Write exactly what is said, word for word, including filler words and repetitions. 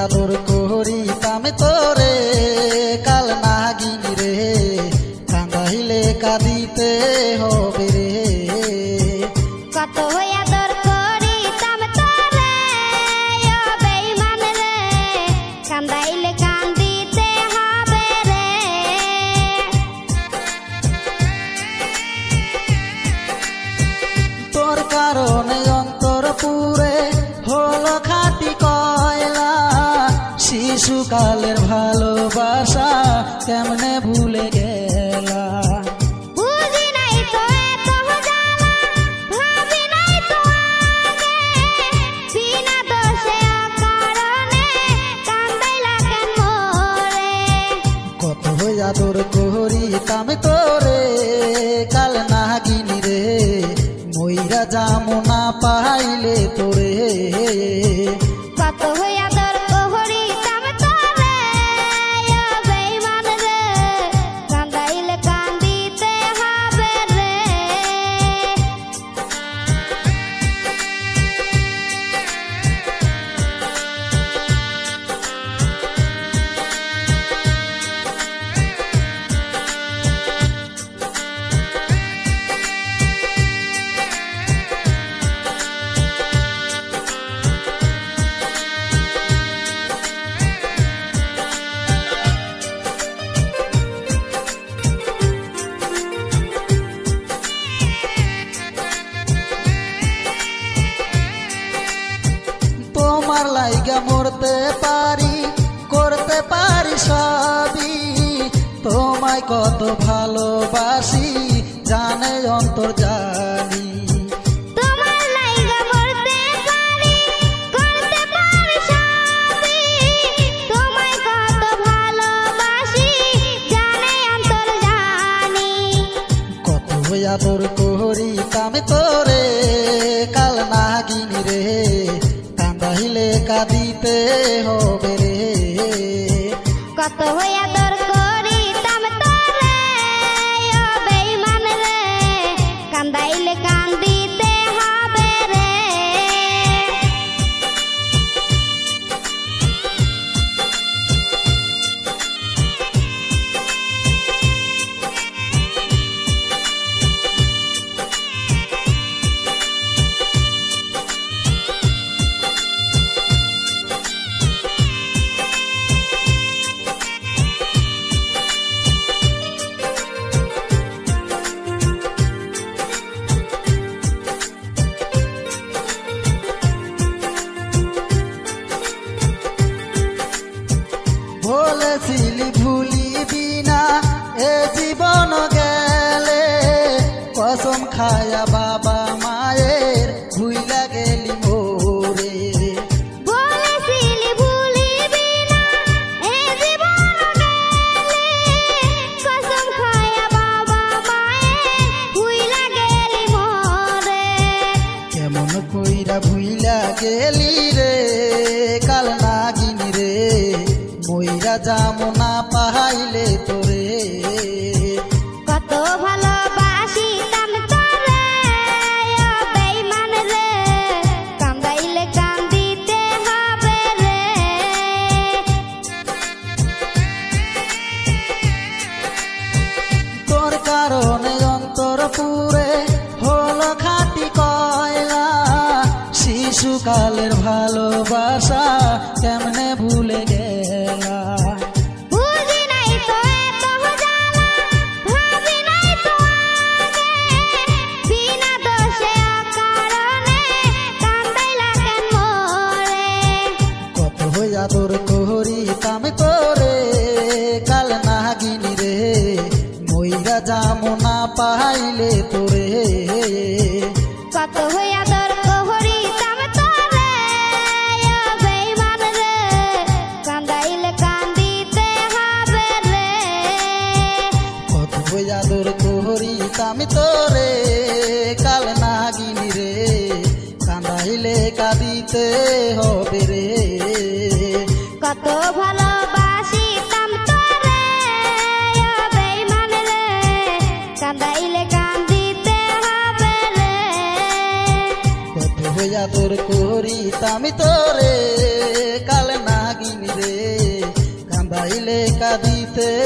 আদর করিতাম তোরে কাল নাগিনী রে কান্দাইলে কাঁদিতে হবে রে। কত আদর করিতাম তোরে ও বেঈমান রে কান্দাইলে কান্দিতে হবে রে। তোর কারণে অন্তর পুরে হলো খাঁটি কয়লা শিশুকালের ভালোবাসা কেমনে ভুলে গেলা। বুঝি নাই তো এত জ্বালা ভাবি নাই তো আগে বিনা দোষে অকারণে কান্দাইলা কেন মোরে। কত আদর করিতাম তোরে কাল নাগিনী রে মইরা যামু না পাইলে তোরে। কত আদর করিতাম তোরে ও বেঈমান রে কান্দাইলে কান্দিতে হবে রে। তোমার লাইগা মরতে পারি করতে পারি সবই তোমায় কত ভালোবাসি জানে অন্তর জানি। তোমার লাইগা মরতে পারি করতে পারি সবই তোমায় কত ভালোবাসি জানে অন্তর জানি। কত আদর করিতাম তোরে কাল নাগিনী রে কান্দাইলে কাঁদিতে হবে রে। কত আদর করিতাম তোরে ও বেঈমান রে কান্দাইলে কান্দিতে হবে রে। বলেছিলি ভুলিবি না এ জীবন গেলে কসম খায়া বাবা মায়ের ভুইলা গেলি মোরে। বলেছিলি ভুলিবি না এ জীবন গেলে কসম খায়া বাবা মায়ের ভুইলা গেলি মোরে। কেমন কইরা ভুইলা গেলি রে কাল নাগিনী রে মইরা যামু না পাইলে তোরে। কত ভালোবাসিতাম তোরে ও বেঈমান রে কান্দাইলে কান্দিতে হবে রে। তোর কারণে অন্তর পুরে হলো খাঁটি কয়লা শিশুকালের ভালোবাসা কেমনে ভুলে গেলা। বুঝি নাই তো এত জ্বালা ভাবি নাই তো আগে বিনা দোষে অকারণে কান্দাইলা কেন মোরে। কত আদর করিতাম তোরে কাল নাগিনী রে মইরা যামু না পাইলে তোরে। কত আদর করিতাম তোরে ও বেঈমান রে কান্দাইলে কান্দিতে হবে রে। কত আদর করিতাম তোরে কাল নাগিনী রে কান্দাইলে কাঁদিতে হবে রে। কত ভালোবাসিতাম তোরে ও বেঈমান রে কান্দাইলে কান্দিতে হবে রে। কত আদর করিতাম তোরে কাল নাগিনী কাঁদিতে